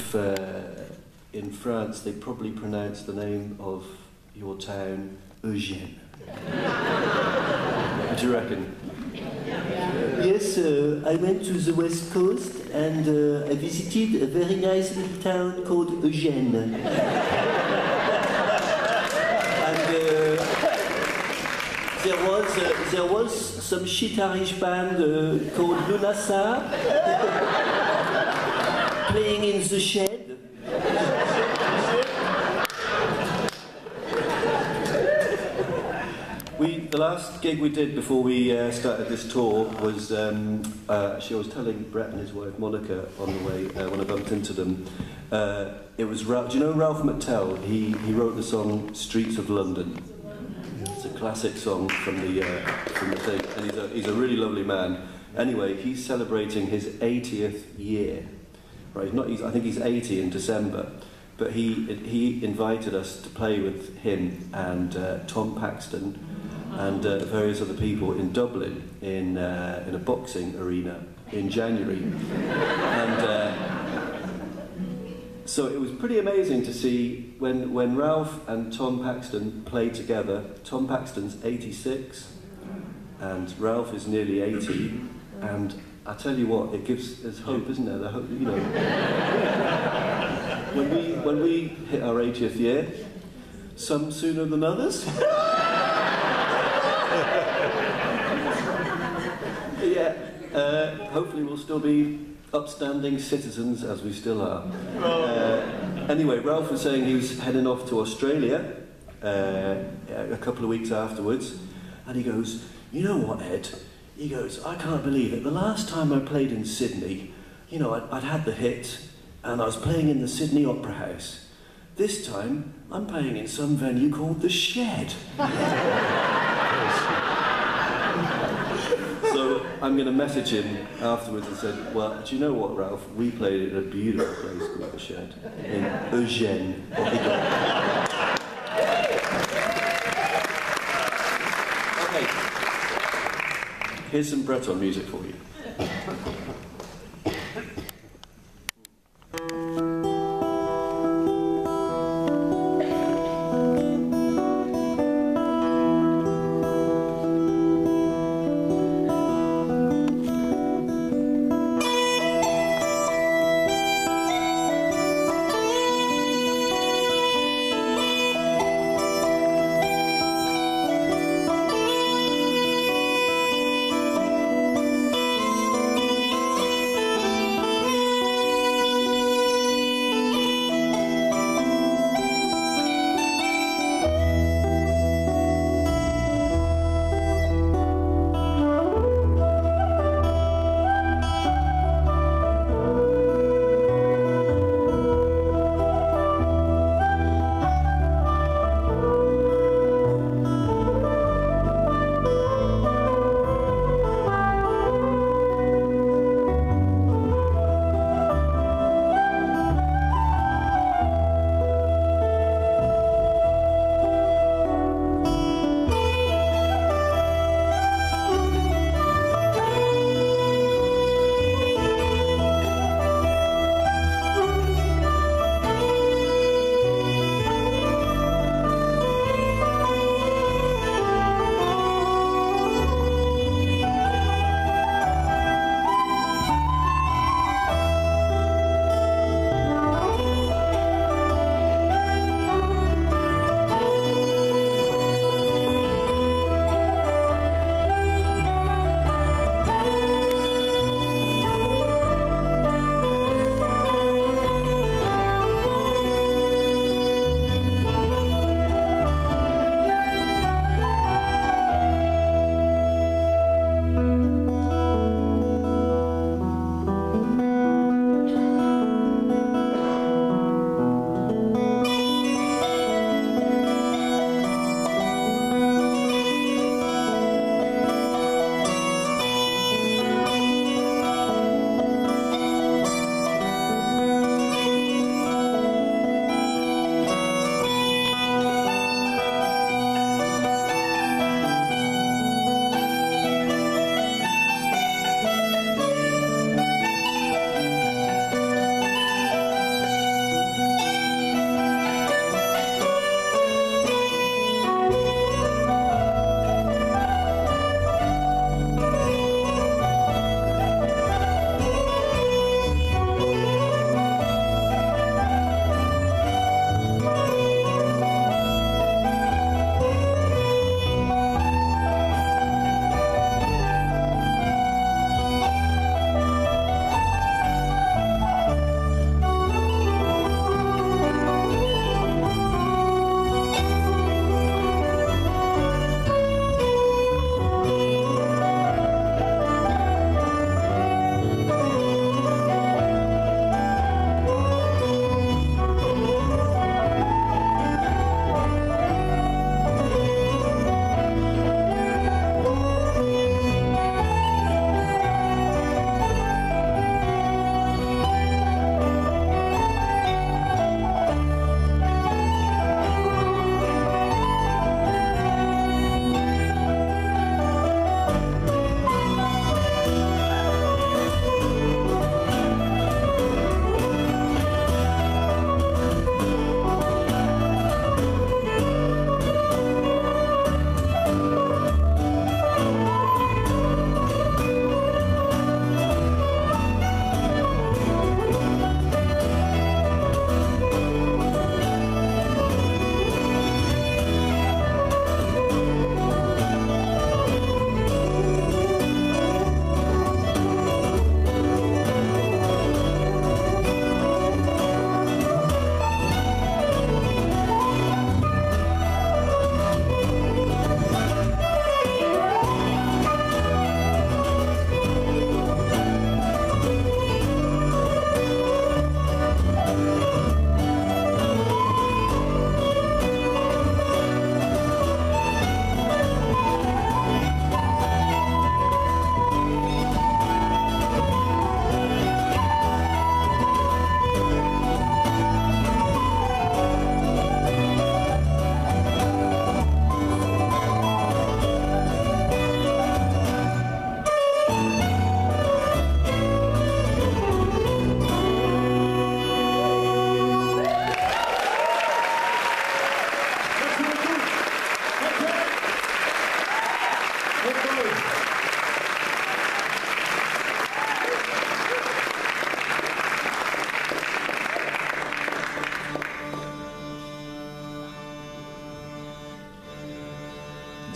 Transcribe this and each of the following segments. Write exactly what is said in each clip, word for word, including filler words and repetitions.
if uh, in France they probably pronounce the name of your town Eugene. What do you reckon? Yes, uh, I went to the west coast and uh, I visited a very nice little town called Eugene. and uh, there was uh, there was some shit Irish band uh, called Lúnasa playing in the shed. We, the last gig we did before we uh, started this tour was, um, uh, actually I was telling Brett and his wife Monica on the way, uh, when I bumped into them, uh, it was, Ralph, do you know Ralph McTell? He, he wrote the song Streets of London. It's a classic song from the, uh, from the thing, and he's a, he's a really lovely man. Anyway, he's celebrating his eightieth year, right? Not, he's, I think he's eighty in December. But he, he invited us to play with him and uh, Tom Paxton and uh, various other people in Dublin in, uh, in a boxing arena in January. and uh, so it was pretty amazing to see when, when Ralph and Tom Paxton played together. Tom Paxton's eighty-six and Ralph is nearly eighty, and I tell you what, it gives us hope, isn't there? The hope, you know. When we, when we hit our eightieth year, some sooner than others. yeah, uh, hopefully we'll still be upstanding citizens as we still are. Uh, anyway, Ralph was saying he was heading off to Australia uh, a couple of weeks afterwards, and he goes, you know what, Ed? He goes, I can't believe it. The last time I played in Sydney, you know, I'd, I'd had the hit, and I was playing in the Sydney Opera House. This time, I'm playing in some venue called The Shed. So I'm going to message him afterwards and said, well, do you know what, Ralph? We played it at a beautiful place called The Shed in Eugene. Okay. Here's some Breton music for you.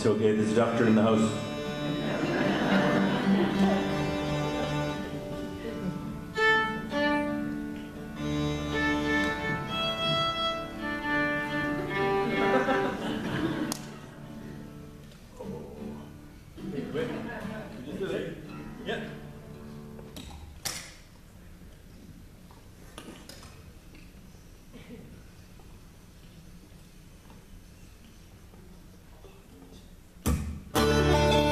It's okay, there's a doctor in the house. Thank you.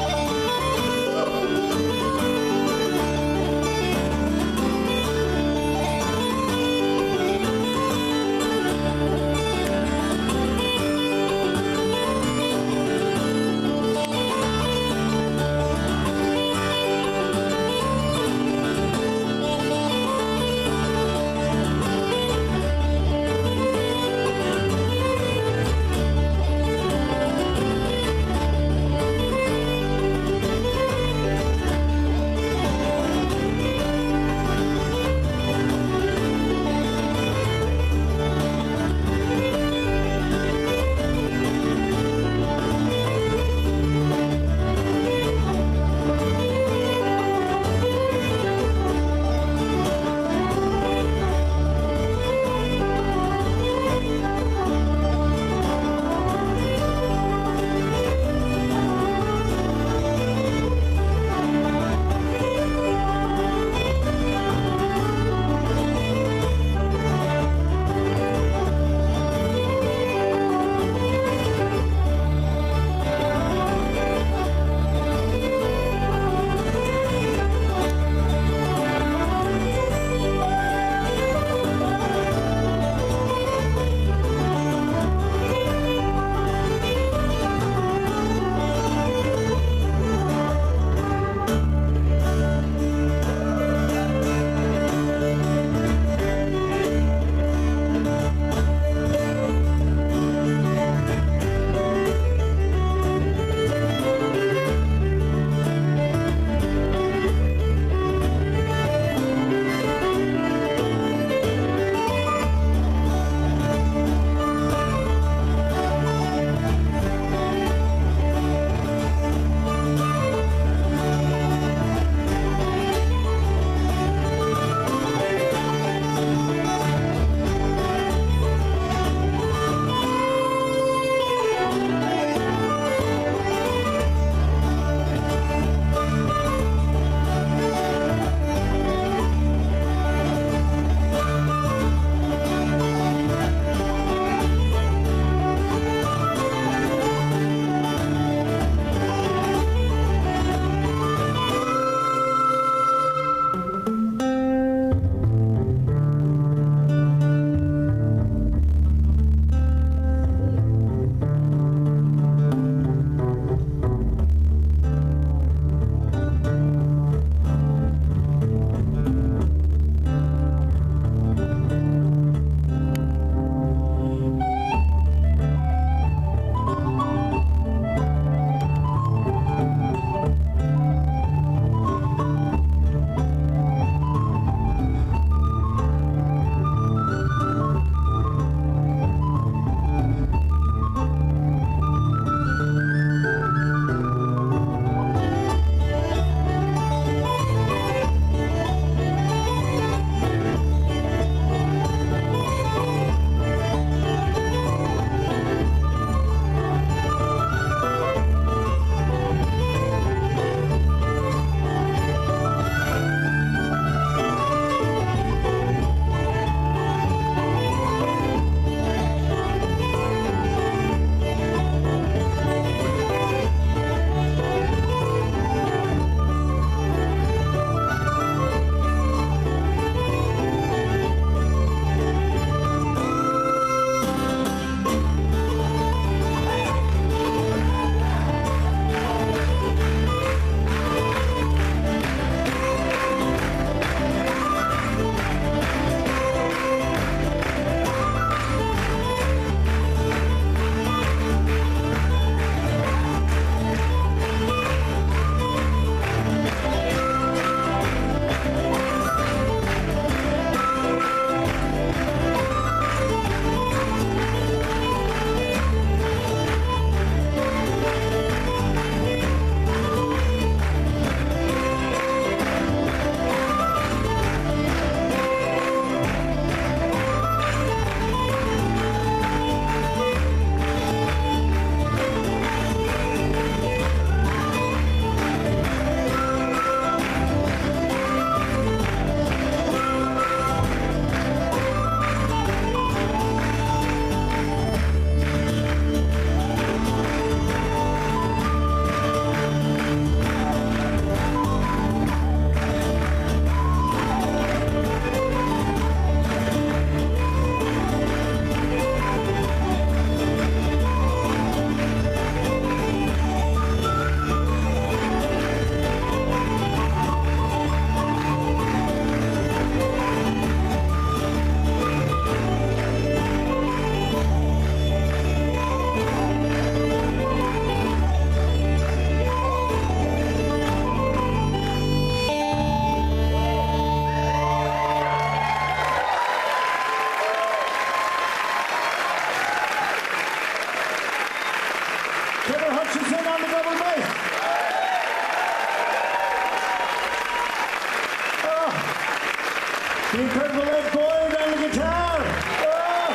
The incredible Ed Boyd on the guitar. Oh.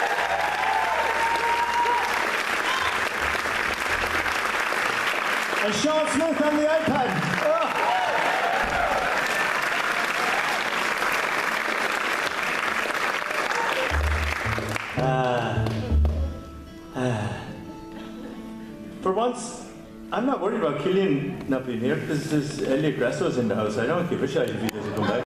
And Seán Smyth on the iPad. Oh. Uh, uh. For once, I'm not worried about Cillian not being here because there's Elliot Grasso's in the house. I don't give a shit if he doesn't come back.